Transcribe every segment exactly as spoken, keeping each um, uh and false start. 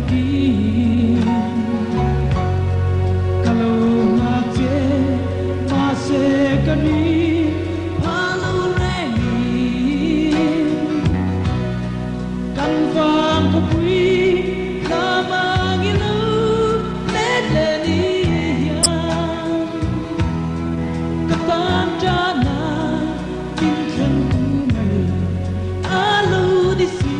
lagi. Kalau mati masih kini palu reni kan vang kupui lama ngilu ledeni ketan jana pinkan kumai alu di sini.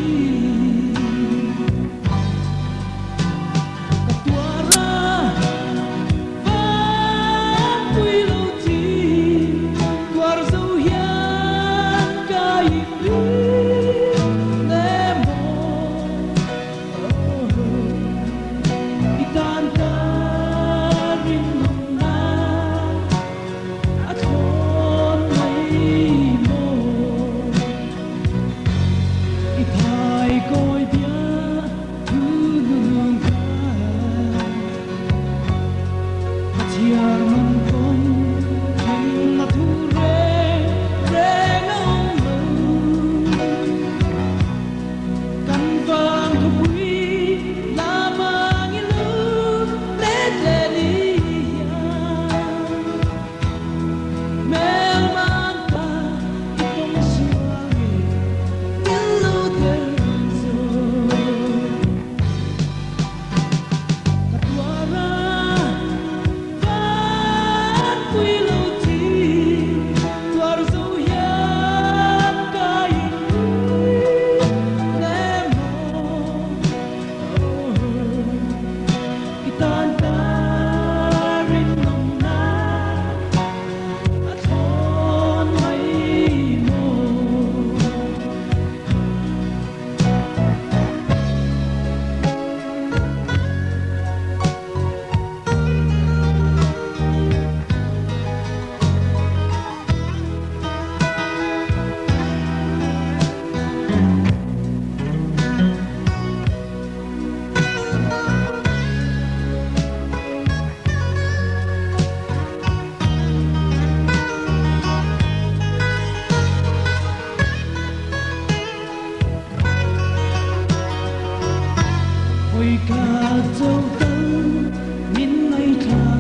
Ôi cả châu tông min ngày thả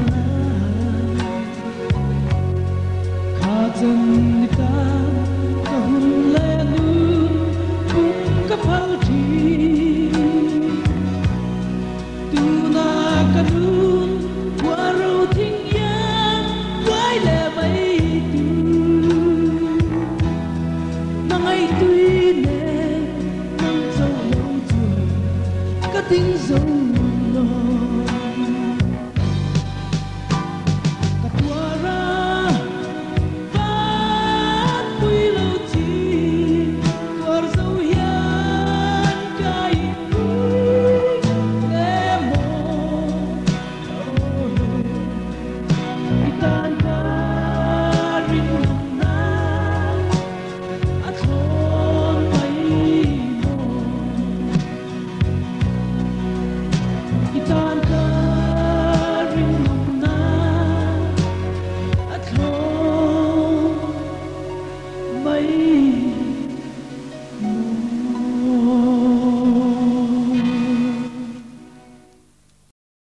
cả chân ta cả hun lệ nu cũng cả phao chi tu na cả nun qua râu thinh yang quay lệ bay tu na ngày tuy nè năm châu lâu tuổi cả tiếng dấu lo.